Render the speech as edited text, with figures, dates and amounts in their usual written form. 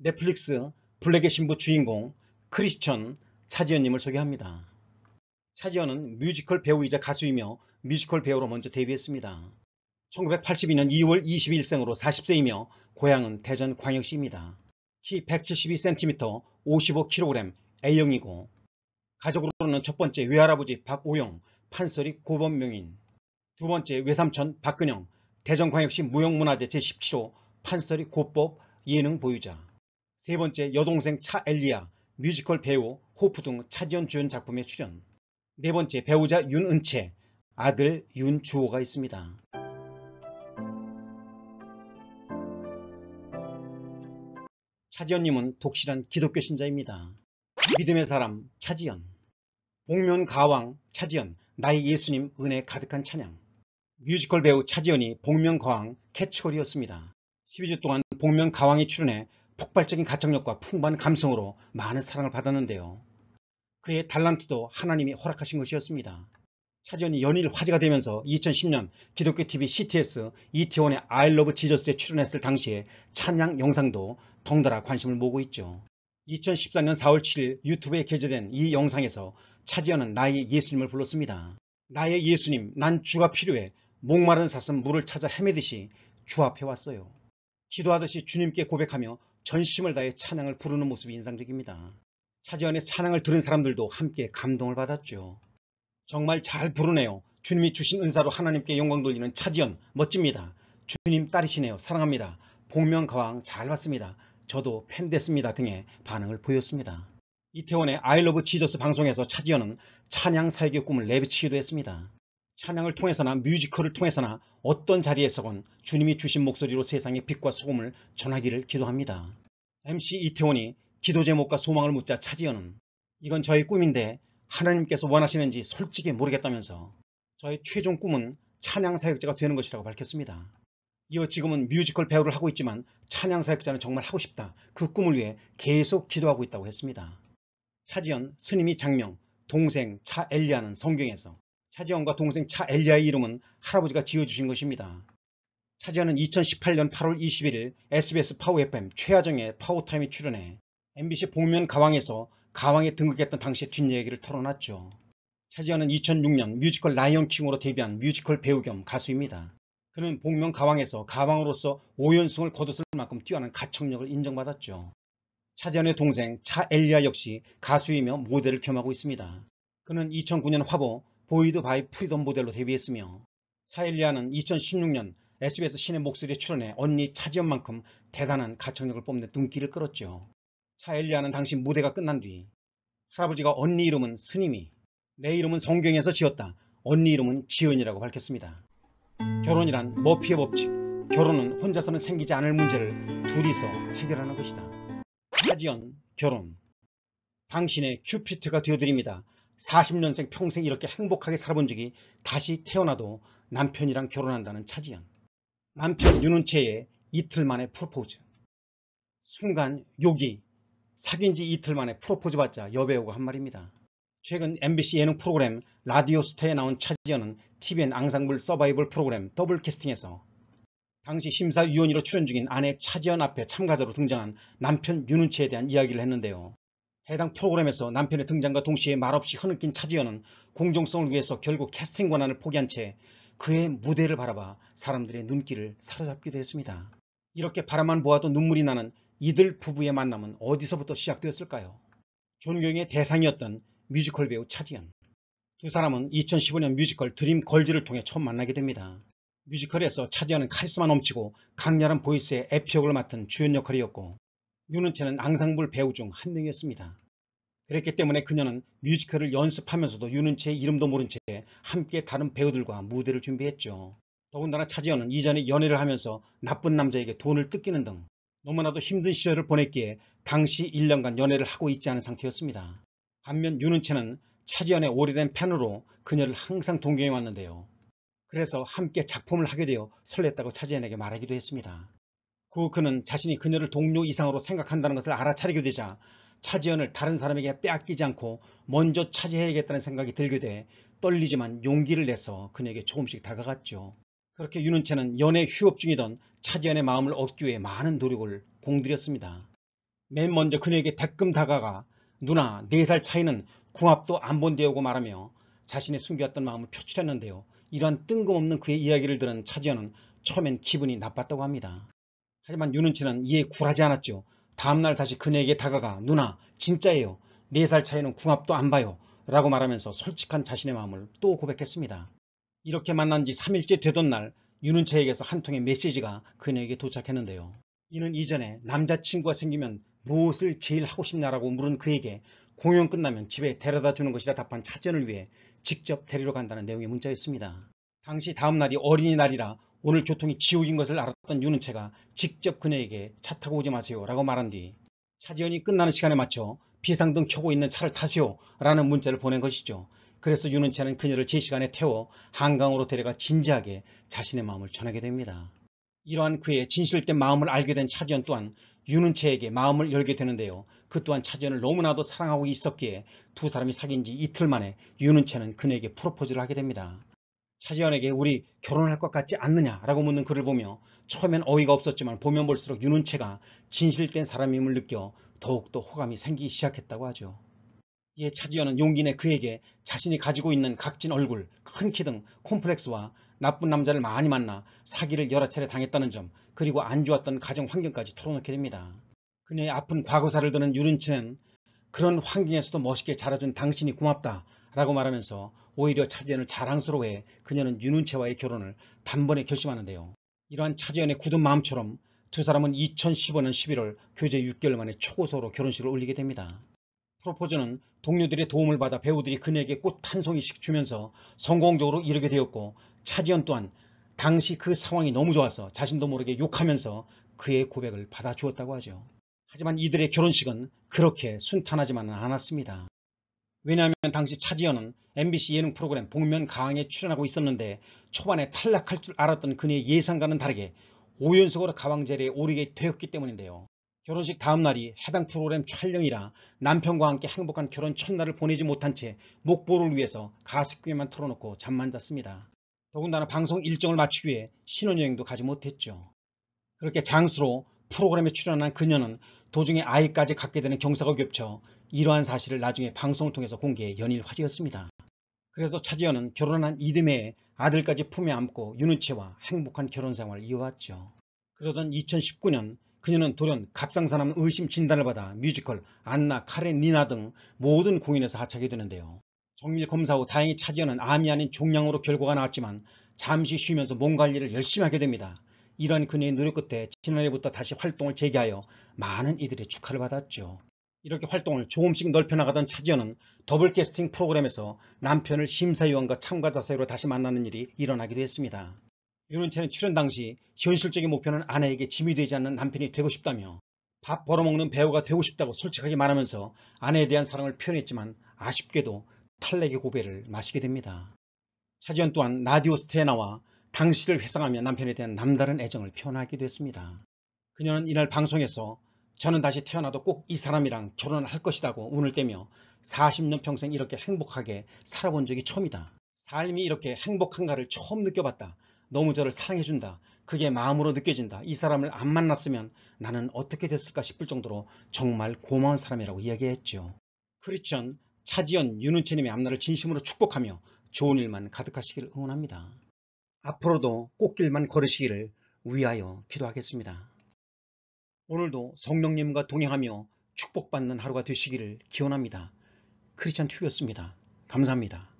넷플릭스 블랙의 신부 주인공 크리스천 차지연님을 소개합니다. 차지연은 뮤지컬 배우이자 가수이며 뮤지컬 배우로 먼저 데뷔했습니다. 1982년 2월 22일생으로 40세이며 고향은 대전 광역시입니다. 키 172cm, 55kg, A형이고 가족으로는 첫 번째 외할아버지 박오영, 판소리 고범명인, 두 번째 외삼촌 박근영, 대전광역시 무형문화재 제17호 판소리 고법 예능 보유자, 세 번째 여동생 차엘리아, 뮤지컬 배우 호프 등 차지연 주연 작품에 출연, 네 번째 배우자 윤은채, 아들 윤주호가 있습니다. 차지연님은 독실한 기독교 신자입니다. 믿음의 사람 차지연, 복면가왕 차지연, 나의 예수님 은혜 가득한 찬양. 뮤지컬 배우 차지연이 복면가왕 캐치걸이었습니다. 12주 동안 복면가왕에 출연해 폭발적인 가창력과 풍부한 감성으로 많은 사랑을 받았는데요. 그의 달란트도 하나님이 허락하신 것이었습니다. 차지연이 연일 화제가 되면서 2010년 기독교TV CTS 이태원의 I Love Jesus에 출연했을 당시에 찬양 영상도 덩달아 관심을 모으고 있죠. 2014년 4월 7일 유튜브에 게재된 이 영상에서 차지연은 나의 예수님을 불렀습니다. 나의 예수님, 난 주가 필요해. 목마른 사슴 물을 찾아 헤매듯이 주 앞에 왔어요. 기도하듯이 주님께 고백하며 전심을 다해 찬양을 부르는 모습이 인상적입니다. 차지연의 찬양을 들은 사람들도 함께 감동을 받았죠. 정말 잘 부르네요. 주님이 주신 은사로 하나님께 영광 돌리는 차지연 멋집니다. 주님 딸이시네요. 사랑합니다. 복면가왕 잘 봤습니다. 저도 팬 됐습니다 등의 반응을 보였습니다. 이태원의 I Love Jesus 방송에서 차지연은 찬양 사역의 꿈을 내비치기도 했습니다. 찬양을 통해서나 뮤지컬을 통해서나 어떤 자리에서건 주님이 주신 목소리로 세상의 빛과 소금을 전하기를 기도합니다. MC 이태원이 기도 제목과 소망을 묻자 차지연은 이건 저의 꿈인데 하나님께서 원하시는지 솔직히 모르겠다면서 저의 최종 꿈은 찬양 사역자가 되는 것이라고 밝혔습니다. 이어 지금은 뮤지컬 배우를 하고 있지만 찬양 사역자는 정말 하고 싶다. 그 꿈을 위해 계속 기도하고 있다고 했습니다. 차지연, 스님이 장명, 동생 차엘리아는 성경에서 차지연과 동생 차엘리아의 이름은 할아버지가 지어주신 것입니다. 차지연은 2018년 8월 21일 SBS 파워 FM 최하정의 파워타임에 출연해 MBC 복면가왕에서 가왕에 등극했던 당시의 뒷얘기를 털어놨죠. 차지연은 2006년 뮤지컬 라이언킹으로 데뷔한 뮤지컬 배우 겸 가수입니다. 그는 복면가왕에서 가왕으로서 5연승을 거뒀을 만큼 뛰어난 가창력을 인정받았죠. 차지연의 동생 차엘리아 역시 가수이며 모델을 겸하고 있습니다. 그는 2009년 화보 보이드 바이 프리덤 모델로 데뷔했으며 차엘리아는 2016년 SBS 신의 목소리에 출연해 언니 차지연만큼 대단한 가창력을 뽐내 눈길을 끌었죠. 차엘리아는 당시 무대가 끝난 뒤 할아버지가 언니 이름은 스님이, 내 이름은 성경에서 지었다. 언니 이름은 지연이라고 밝혔습니다. 결혼이란 머피의 법칙, 결혼은 혼자서는 생기지 않을 문제를 둘이서 해결하는 것이다. 차지연, 결혼. 당신의 큐피트가 되어드립니다. 40년생 평생 이렇게 행복하게 살아본 적이 다시 태어나도 남편이랑 결혼한다는 차지연. 남편 윤은채의 이틀 만에 프로포즈. 순간 욕이, 사귄 지 이틀 만에 프로포즈 받자 여배우가 한 말입니다. 최근 MBC 예능 프로그램 라디오스타에 나온 차지연은 TVN 앙상블 서바이벌 프로그램 더블 캐스팅에서 당시 심사위원으로 출연 중인 아내 차지연 앞에 참가자로 등장한 남편 윤은채에 대한 이야기를 했는데요. 해당 프로그램에서 남편의 등장과 동시에 말없이 흐느낀 차지연은 공정성을 위해서 결국 캐스팅 권한을 포기한 채 그의 무대를 바라봐 사람들의 눈길을 사로잡기도 했습니다. 이렇게 바라만 보아도 눈물이 나는 이들 부부의 만남은 어디서부터 시작되었을까요? 존경의 대상이었던 뮤지컬 배우 차지연. 두 사람은 2015년 뮤지컬 드림 걸즈를 통해 처음 만나게 됩니다. 뮤지컬에서 차지연은 카리스마 넘치고 강렬한 보이스의 에피 역을 맡은 주연 역할이었고 윤은채는 앙상블 배우 중 한 명이었습니다. 그랬기 때문에 그녀는 뮤지컬을 연습하면서도 윤은채의 이름도 모른 채 함께 다른 배우들과 무대를 준비했죠. 더군다나 차지연은 이전에 연애를 하면서 나쁜 남자에게 돈을 뜯기는 등 너무나도 힘든 시절을 보냈기에 당시 1년간 연애를 하고 있지 않은 상태였습니다. 반면 윤은채는 차지연의 오래된 팬으로 그녀를 항상 동경해 왔는데요. 그래서 함께 작품을 하게 되어 설렜다고 차지연에게 말하기도 했습니다. 그 그는 자신이 그녀를 동료 이상으로 생각한다는 것을 알아차리게 되자 차지연을 다른 사람에게 빼앗기지 않고 먼저 차지해야겠다는 생각이 들게 돼 떨리지만 용기를 내서 그녀에게 조금씩 다가갔죠. 그렇게 윤은채는 연애 휴업 중이던 차지연의 마음을 얻기 위해 많은 노력을 공들였습니다. 맨 먼저 그녀에게 대끔 다가가 누나 4살 차이는 궁합도 안 본대요고 말하며 자신의 숨겨왔던 마음을 표출했는데요. 이러한 뜬금없는 그의 이야기를 들은 차지연은 처음엔 기분이 나빴다고 합니다. 하지만 윤은채는 이에 굴하지 않았죠. 다음날 다시 그녀에게 다가가 누나 진짜예요. 4살 차이는 궁합도 안 봐요. 라고 말하면서 솔직한 자신의 마음을 또 고백했습니다. 이렇게 만난 지 3일째 되던 날 윤은채에게서 한 통의 메시지가 그녀에게 도착했는데요. 이는 이전에 남자친구가 생기면 무엇을 제일 하고 싶냐라고 물은 그에게 공연 끝나면 집에 데려다 주는 것이라 답한 차지연을 위해 직접 데리러 간다는 내용의 문자였습니다. 당시 다음날이 어린이날이라 오늘 교통이 지옥인 것을 알았던 윤은채가 직접 그녀에게 차 타고 오지 마세요 라고 말한 뒤 차지연이 끝나는 시간에 맞춰 비상등 켜고 있는 차를 타세요 라는 문자를 보낸 것이죠. 그래서 윤은채는 그녀를 제 시간에 태워 한강으로 데려가 진지하게 자신의 마음을 전하게 됩니다. 이러한 그의 진실된 마음을 알게 된 차지연 또한 윤은채에게 마음을 열게 되는데요. 그 또한 차지연을 너무나도 사랑하고 있었기에 두 사람이 사귄 지 이틀 만에 윤은채는 그녀에게 프로포즈를 하게 됩니다. 차지연에게 우리 결혼할 것 같지 않느냐라고 묻는 그를 보며 처음엔 어이가 없었지만 보면 볼수록 윤은채가 진실된 사람임을 느껴 더욱더 호감이 생기기 시작했다고 하죠. 이에 차지연은 용기 내 그에게 자신이 가지고 있는 각진 얼굴, 큰 키 등 콤플렉스와 나쁜 남자를 많이 만나 사기를 여러 차례 당했다는 점, 그리고 안 좋았던 가정 환경까지 털어놓게 됩니다. 그녀의 아픈 과거사를 드는 윤은채는 그런 환경에서도 멋있게 자라준 당신이 고맙다 라고 말하면서 오히려 차지연을 자랑스러워해 그녀는 윤은채와의 결혼을 단번에 결심하는데요. 이러한 차지연의 굳은 마음처럼 두 사람은 2015년 11월 교제 6개월 만에 초고속으로 결혼식을 올리게 됩니다. 프로포즈는 동료들의 도움을 받아 배우들이 그녀에게 꽃 한 송이씩 주면서 성공적으로 이루게 되었고 차지연 또한 당시 그 상황이 너무 좋아서 자신도 모르게 욕하면서 그의 고백을 받아주었다고 하죠. 하지만 이들의 결혼식은 그렇게 순탄하지만은 않았습니다. 왜냐하면 당시 차지연은 MBC 예능 프로그램 복면가왕에 출연하고 있었는데 초반에 탈락할 줄 알았던 그녀의 예상과는 다르게 5연속으로 가왕 자리에 오르게 되었기 때문인데요. 결혼식 다음날이 해당 프로그램 촬영이라 남편과 함께 행복한 결혼 첫날을 보내지 못한 채 목보를 위해서 가습기에만 털어놓고 잠만 잤습니다. 더군다나 방송 일정을 맞추기 위해 신혼여행도 가지 못했죠. 그렇게 장수로 프로그램에 출연한 그녀는 도중에 아이까지 갖게 되는 경사가 겹쳐 이러한 사실을 나중에 방송을 통해서 공개해 연일 화제였습니다. 그래서 차지연은 결혼한 이듬해에 아들까지 품에 안고 윤은채와 행복한 결혼생활을 이어왔죠. 그러던 2019년 그녀는 돌연 갑상선암 의심 진단을 받아 뮤지컬 안나 카레니나 등 모든 공연에서 하차하게 되는데요. 정밀 검사 후 다행히 차지연은 암이 아닌 종양으로 결과가 나왔지만 잠시 쉬면서 몸 관리를 열심히 하게 됩니다. 이런 그녀의 노력 끝에 지난해부터 다시 활동을 재개하여 많은 이들의 축하를 받았죠. 이렇게 활동을 조금씩 넓혀나가던 차지연은 더블 캐스팅 프로그램에서 남편을 심사위원과 참가자 사이로 다시 만나는 일이 일어나기도 했습니다. 윤은채는 출연 당시 현실적인 목표는 아내에게 짐이 되지 않는 남편이 되고 싶다며 밥 벌어먹는 배우가 되고 싶다고 솔직하게 말하면서 아내에 대한 사랑을 표현했지만 아쉽게도 탈락의 고배를 마시게 됩니다. 차지연 또한 라디오 스타에 나와 당시를 회상하며 남편에 대한 남다른 애정을 표현하기도 했습니다. 그녀는 이날 방송에서 저는 다시 태어나도 꼭 이 사람이랑 결혼을 할 것이라고 운을 떼며 40년 평생 이렇게 행복하게 살아본 적이 처음이다. 삶이 이렇게 행복한가를 처음 느껴봤다. 너무 저를 사랑해준다. 그게 마음으로 느껴진다. 이 사람을 안 만났으면 나는 어떻게 됐을까 싶을 정도로 정말 고마운 사람이라고 이야기했죠. 크리스천 차지연, 윤은채님의 앞날을 진심으로 축복하며 좋은 일만 가득하시기를 응원합니다. 앞으로도 꽃길만 걸으시기를 위하여 기도하겠습니다. 오늘도 성령님과 동행하며 축복받는 하루가 되시기를 기원합니다. 크리스천 튜브였습니다. 감사합니다.